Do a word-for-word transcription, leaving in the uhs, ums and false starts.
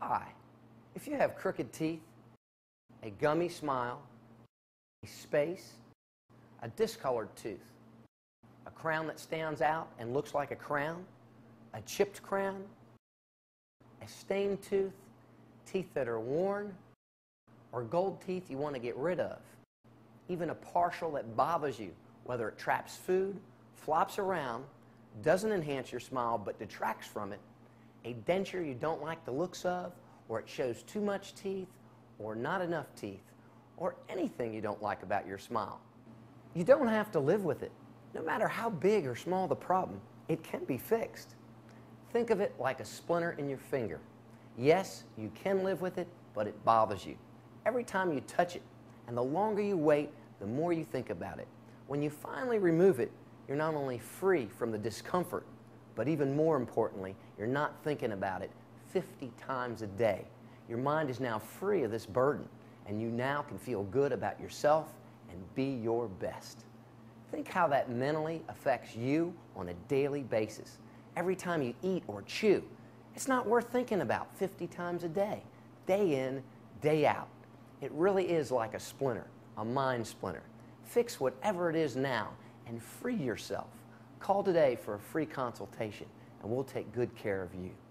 Hi. If you have crooked teeth, a gummy smile, a space, a discolored tooth, a crown that stands out and looks like a crown, a chipped crown, a stained tooth, teeth that are worn, or gold teeth you want to get rid of, even a partial that bothers you, whether it traps food, flops around, doesn't enhance your smile but detracts from it, a denture you don't like the looks of, or it shows too much teeth or not enough teeth, or anything you don't like about your smile. You don't have to live with it. No matter how big or small the problem, it can be fixed. Think of it like a splinter in your finger. Yes, you can live with it, but it bothers you every time you touch it, and the longer you wait, the more you think about it. When you finally remove it, you're not only free from the discomfort, but even more importantly, you're not thinking about it fifty times a day. Your mind is now free of this burden, and you now can feel good about yourself and be your best. Think how that mentally affects you on a daily basis. Every time you eat or chew, it's not worth thinking about fifty times a day, day in, day out. It really is like a splinter, a mind splinter. Fix whatever it is now and free yourself. Call today for a free consultation, and we'll take good care of you.